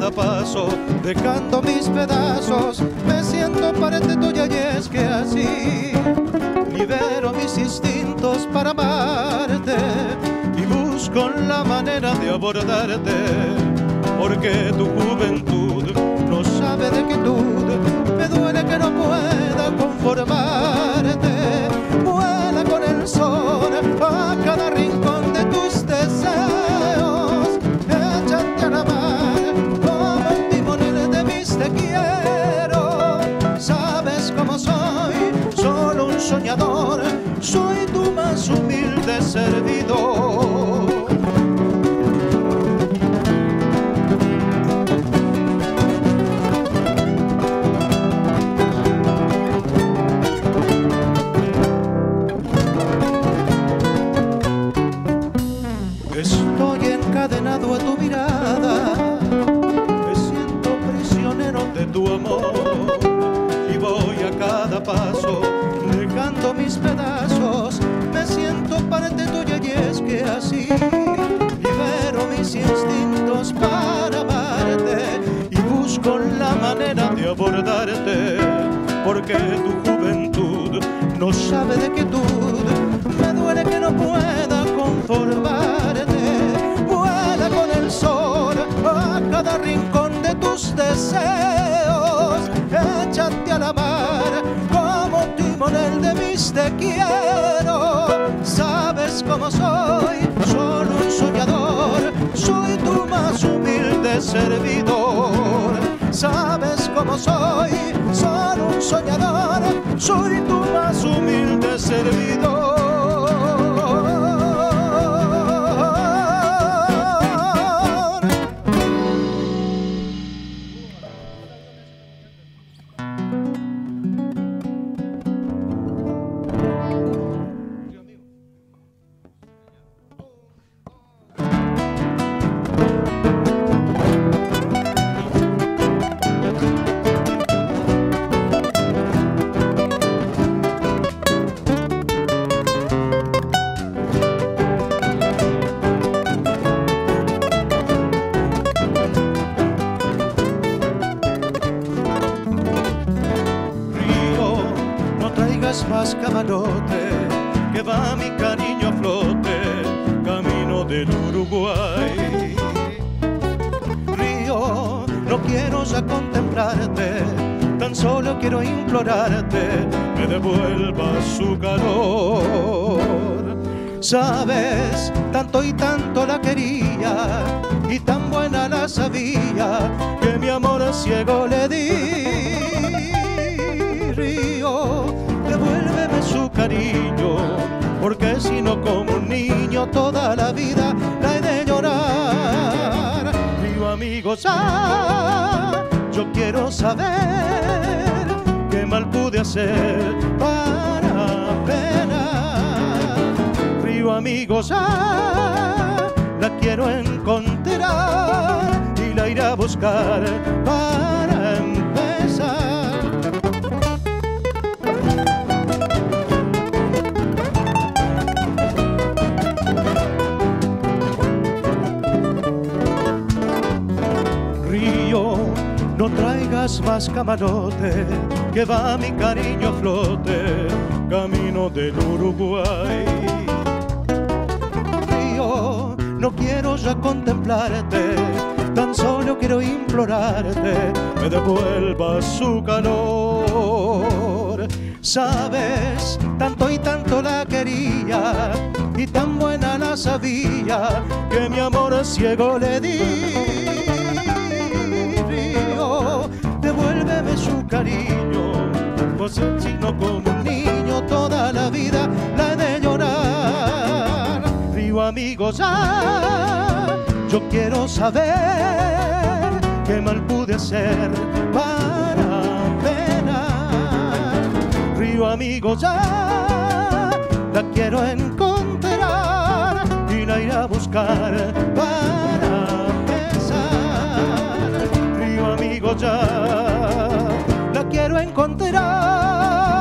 cada paso, dejando mis pedazos, me siento parte tuya y es que así libero mis instintos para amarte y busco la manera de abordarte, porque tu juventud no sabe de quietud, me duele que no pueda conformarte. Vuela con el sol a cada rincón de tus deseos, échate a la mar como el timonel de mis te quiero. Sabes cómo soy, solo un soñador, soy tu más humilde servidor. Estoy encadenado a tu mirada, me siento prisionero de tu amor y voy a cada paso dejando mis pedazos, me siento parte tuya y es que así libero mis instintos para amarte y busco la manera de abordarte, porque tu juventud no sabe de quietud, me duele que no pueda conformarte. Vuela con el sol a cada rincón de tus deseos, échate a la mar como timonel de mis te quiero. Sabes cómo soy, solo un soñador, soy tu más humilde servidor. Sabes cómo soy, solo un soñador, soy tu más humilde servidor. Más camarote, que va mi cariño a flote, camino del Uruguay. Río, no quiero ya contemplarte, tan solo quiero implorarte, me devuelvas su calor. Sabes, tanto y tanto la quería, y tan buena la sabía, que mi amor ciego le di. Río, devuélveme su cariño, porque si no como un niño toda la vida la he de llorar. Río amigo, ya, yo quiero saber qué mal pude hacer para penar. Río amigo, ya, la quiero encontrar y la iré a buscar para empezar. No traigas más camarote, que va mi cariño a flote, camino del Uruguay. Río, no quiero ya contemplarte, tan solo quiero implorarte, me devuelvas su calor. Sabes, tanto y tanto la quería, y tan buena la sabía, que mi amor ciego le di. Devuélveme su cariño, pues si no como un niño toda la vida la he de llorar. Río amigo, ya, yo quiero saber qué mal pude hacer para penar. Río amigo, ya, la quiero encontrar y la iré a buscar para empezar. Río amigo, ya, la quiero encontrar.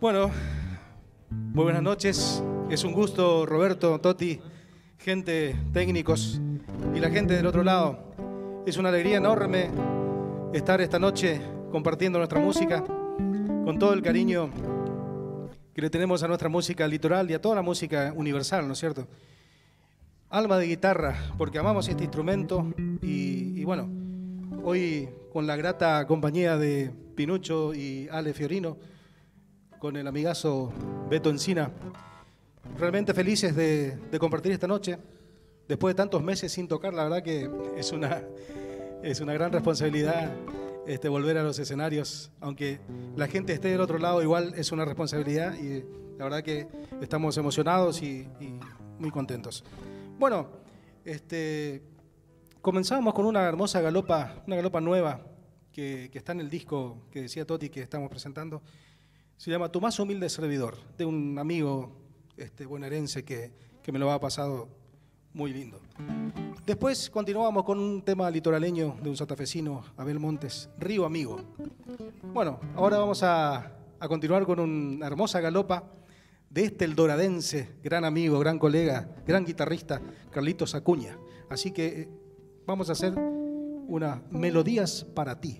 Bueno, muy buenas noches. Es un gusto, Roberto, Toti, gente, técnicos y la gente del otro lado. Es una alegría enorme estar esta noche compartiendo nuestra música con todo el cariño que le tenemos a nuestra música litoral y a toda la música universal, ¿no es cierto? Alma de guitarra, porque amamos este instrumento y bueno, hoy con la grata compañía de Pinucho y Ale Fiorino, con el amigazo Beto Encina, realmente felices de compartir esta noche. Después de tantos meses sin tocar, la verdad que es una gran responsabilidad volver a los escenarios. Aunque la gente esté del otro lado, igual es una responsabilidad y la verdad que estamos emocionados y muy contentos. Bueno, comenzamos con una hermosa galopa nueva que está en el disco que decía Toti que estamos presentando. Se llama Tu más humilde servidor, de un amigo bonaerense que me lo ha pasado muy lindo. Después continuamos con un tema litoraleño de un santafesino, Abel Montes, Río Amigo. Bueno, ahora vamos a continuar con una hermosa galopa de el doradense, gran amigo, gran colega, gran guitarrista, Carlitos Acuña. Así que vamos a hacer unas melodías para ti.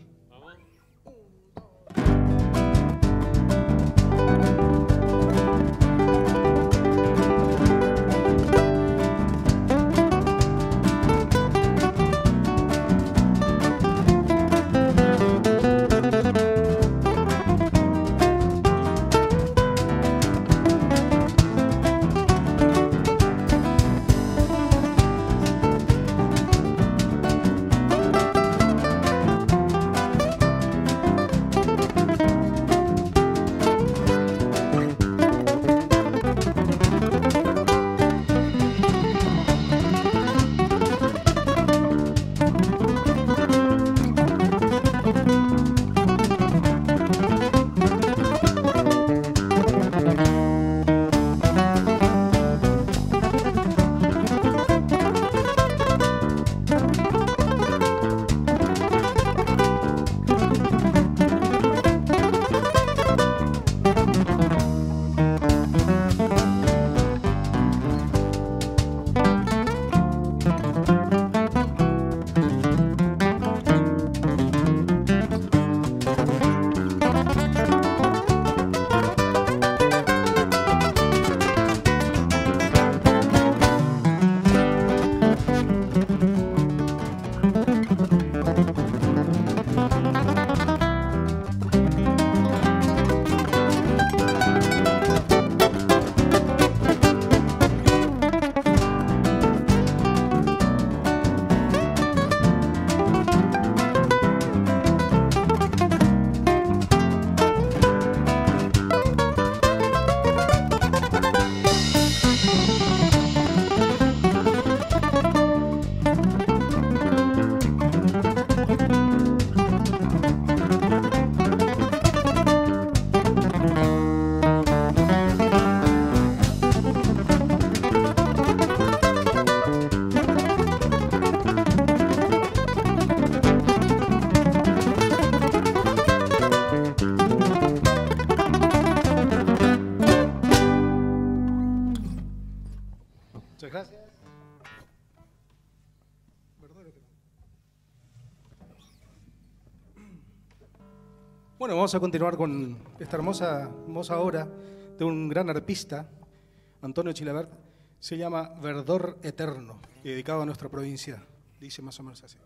Bueno, vamos a continuar con esta hermosa obra de un gran arpista, Antonio Chilavert. Se llama Verdor Eterno, y dedicado a nuestra provincia. Dice más o menos así.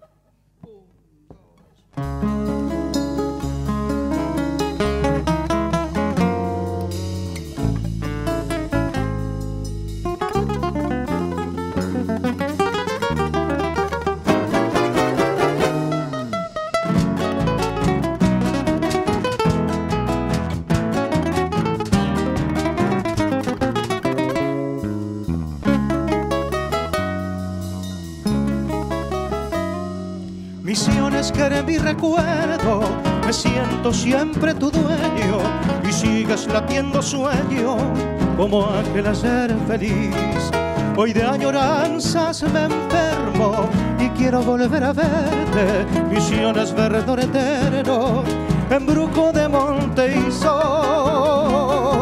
Misiones que en mi recuerdo me siento siempre tu dueño y sigues latiendo sueño como aquel ayer feliz. Hoy de añoranzas me enfermo y quiero volver a verte. Misiones verdor eterno, embrujo de monte y sol.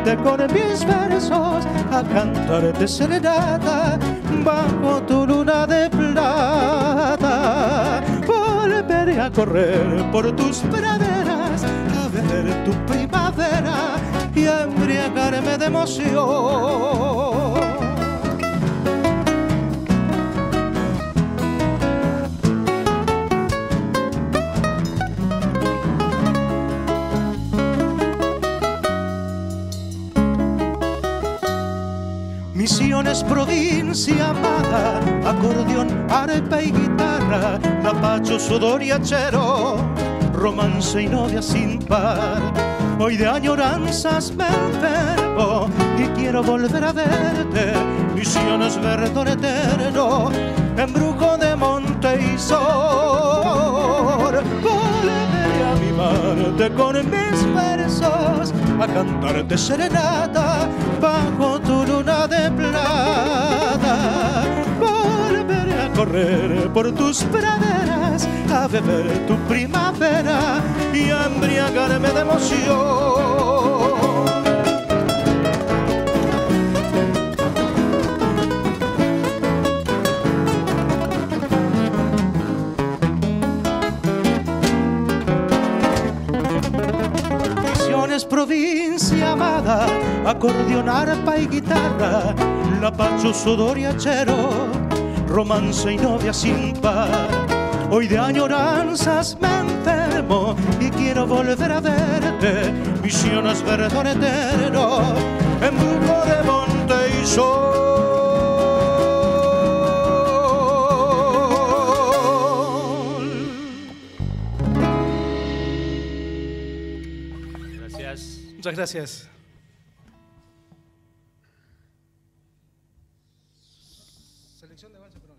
animarte con mis versos, a cantarte serenata bajo tu luna de plata. Volveré a correr por tus praderas, a ver tu primavera y a embriagarme de emoción. Misiones, provincia amada, acordeón, arpa y guitarra, lapacho, sudor y hachero, romance y novia sin par. Hoy de añoranzas me enfermo y quiero volver a verte. Misiones, verdor eterno, embrujo de monte y sol. Volveré a mimarte con mis versos, a cantarte serenata bajo tu luna de plata. Volveré a correr por tus praderas, a beber tu primavera y a embriagarme de emoción. Provincia amada, acordeón, arpa y guitarra, lapacho, sudor y hachero, romance y novia sin par. Hoy de añoranzas me enfermo y quiero volver a verte. Misiones, verdor eterno, embrujo de monte y sol. Muchas gracias. Selección de Valse Perón.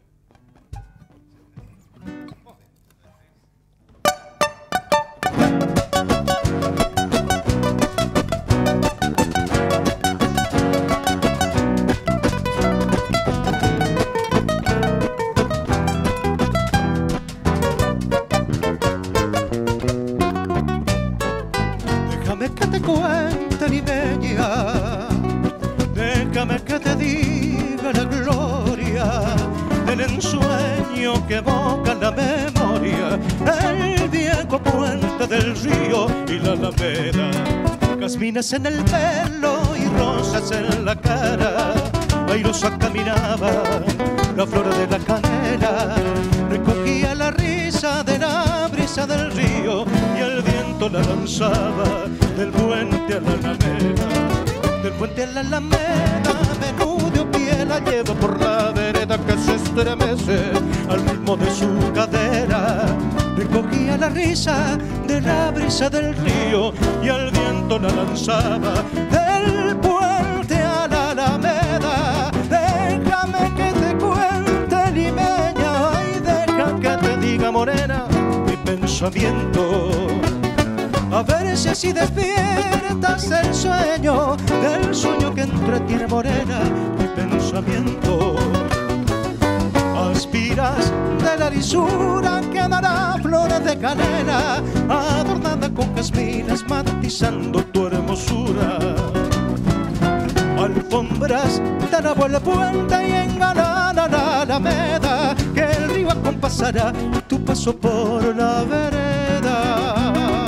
Déjame que te cuente, limeña, déjame que te diga la gloria del ensueño que evoca la memoria, el viejo puente del río y la alameda, jazmines en el pelo y rosas en la cara. Airosa caminaba la flor de la canela, recogía la risa de la brisa del río y el viento la lanzaba del puente a la alameda. Del puente a la alameda, menudo pie la llevo por la vereda que se estremece al ritmo de su cadera. Recogía la risa de la brisa del río y el viento la lanzaba del puente a la alameda. Déjame que te cuente, limeña, y deja que te diga, morena, mi pensamiento. A ver si así despiertas el sueño, del sueño que entretiene, morena, mi pensamiento. Aspiras de la lisura que dará flores de canela, adornada con jazmines matizando tu hermosura. Alfombras de la vuelta puente y engalana la alameda, que el río acompasará tu paso por la vereda.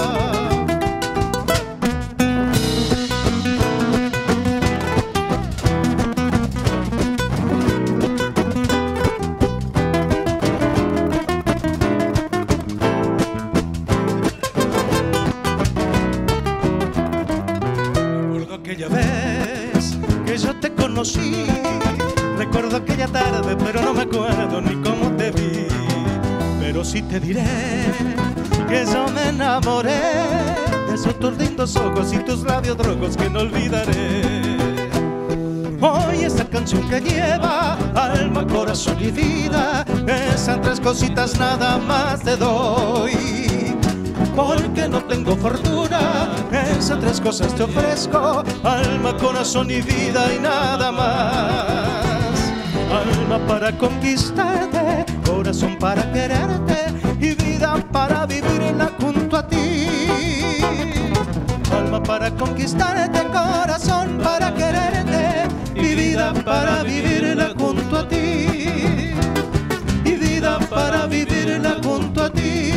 Aquella vez que yo te conocí, recuerdo aquella tarde, pero no me acuerdo ni cómo te vi. Pero sí te diré que yo me enamoré de esos tus lindos ojos y tus labios rojos que no olvidaré. Hoy esta canción que lleva alma, corazón y vida, esas tres cositas nada más te doy. Porque no tengo fortuna, esas tres cosas te ofrezco: alma, corazón y vida y nada más. Alma para conquistarte, corazón para quererte y vida para vivirla junto a ti. Alma para conquistarte corazón para quererte y vida para vivirla junto a ti, y vida para vivirla junto a ti.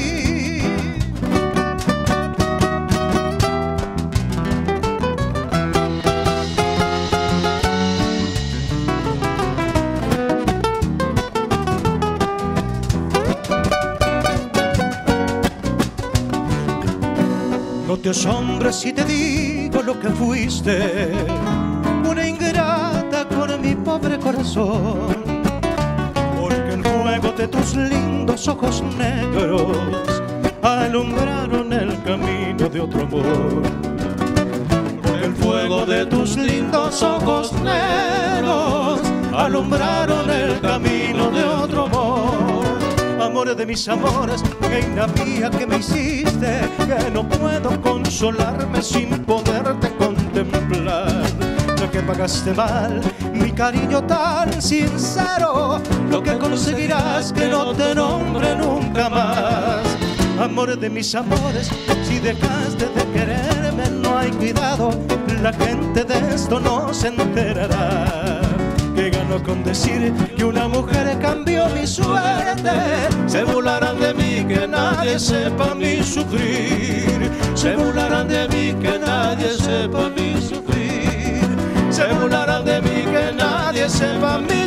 No te asombres si te digo lo que fuiste, una ingrata con mi pobre corazón, porque el fuego de tus lindos ojos negros alumbraron el camino de otro amor. Porque el fuego de tus lindos ojos negros alumbraron el camino de otro amor. Amores de mis amores, reina mía que me hiciste, que no puedo consolarme sin poderte contemplar. Lo que pagaste mal, mi cariño tan sincero, lo que conseguirás que no te nombre nunca más. Amores de mis amores, si dejaste de quererme no hay cuidado, la gente de esto no se enterará. Que ganó con decir que una mujer cambió mi suerte, se burlarán de mí que nadie sepa mi sufrir, se burlarán de mí que nadie sepa mi sufrir, se burlarán de mí que nadie sepa mi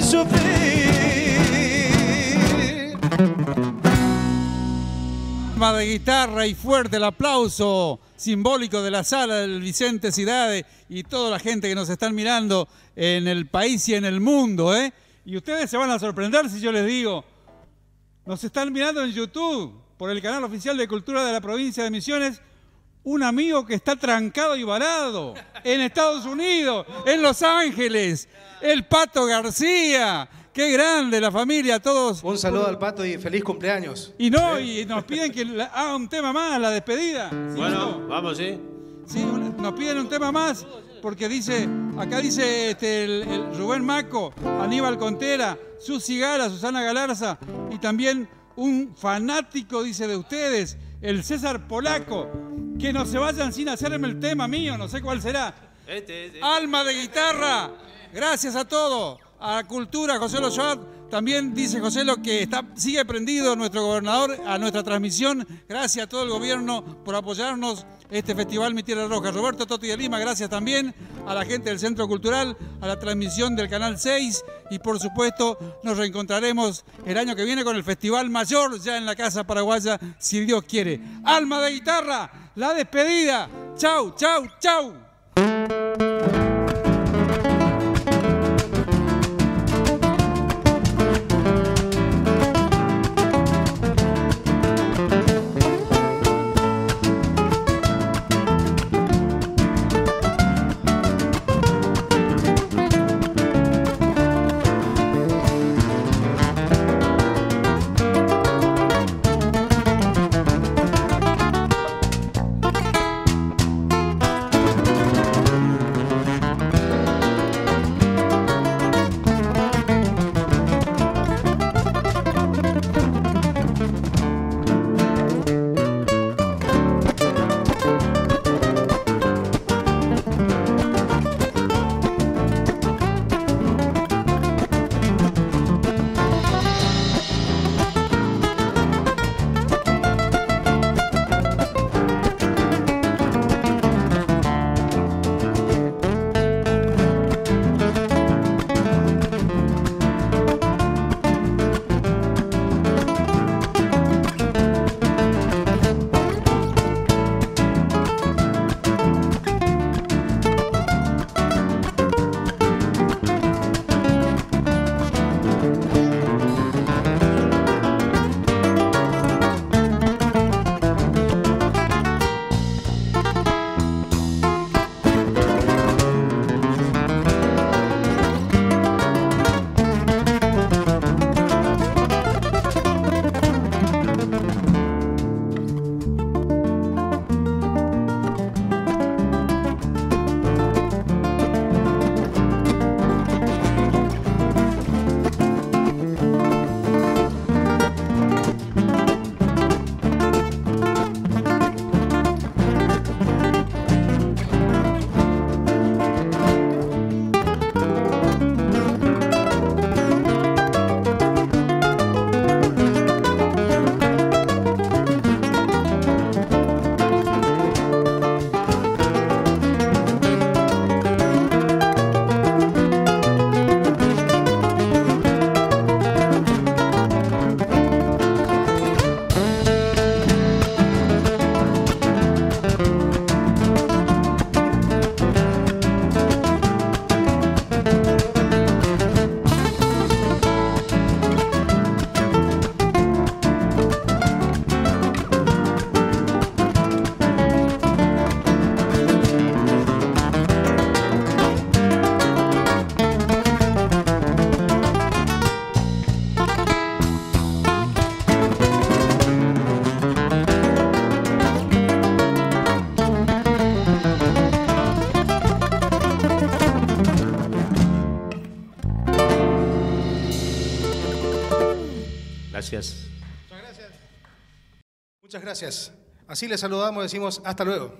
sufrir. De guitarra y fuerte el aplauso simbólico de la sala del Vicente Cidade y toda la gente que nos están mirando en el país y en el mundo, ¿eh? Y ustedes se van a sorprender si yo les digo, nos están mirando en YouTube por el canal oficial de Cultura de la provincia de Misiones, un amigo que está trancado y varado en Estados Unidos, en Los Ángeles, el Pato García. ¡Qué grande la familia! Todos. Un saludo al Pato y feliz cumpleaños. Y no, y nos piden que haga un tema más, la despedida. ¿Sí, bueno, no? vamos, sí. Sí, nos piden un tema más, porque dice, acá dice el Rubén Maco, Aníbal Contera, Susi Gala, Susana Galarza, y también un fanático, dice, de ustedes, el César Polaco, que no se vayan sin hacerme el tema mío, no sé cuál será. Alma de guitarra, gracias a todos. A Cultura, José Loyoat, también dice José lo que sigue prendido nuestro gobernador a nuestra transmisión. Gracias a todo el gobierno por apoyarnos este festival Mi Tierra Roja. Roberto Totti de Lima, gracias también a la gente del Centro Cultural, a la transmisión del Canal 6 y por supuesto nos reencontraremos el año que viene con el Festival Mayor ya en la Casa Paraguaya, si Dios quiere. Alma de guitarra, la despedida. Chau, chau, chau. Gracias. Muchas gracias. Muchas gracias. Así les saludamos, decimos hasta luego.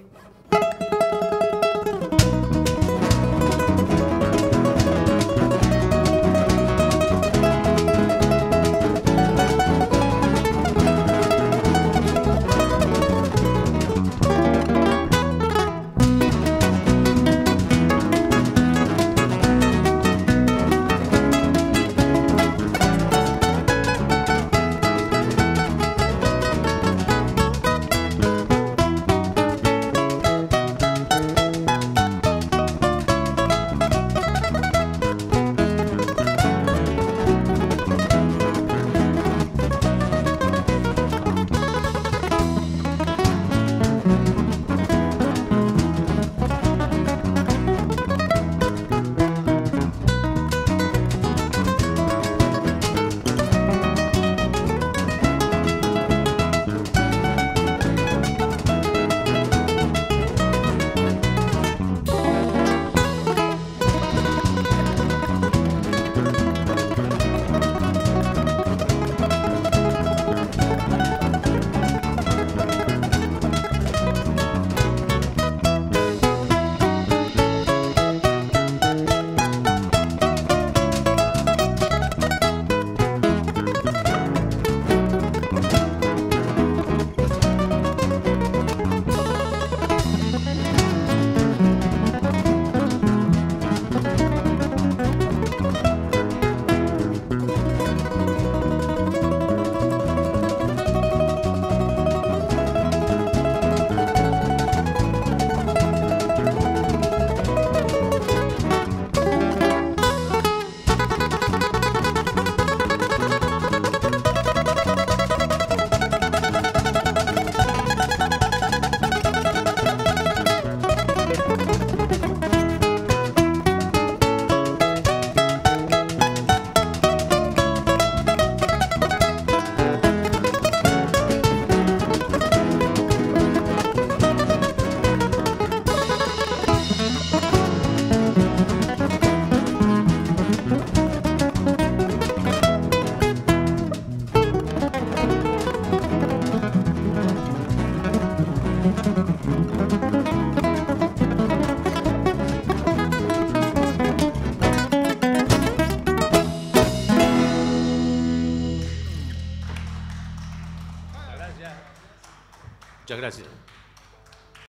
Muchas gracias.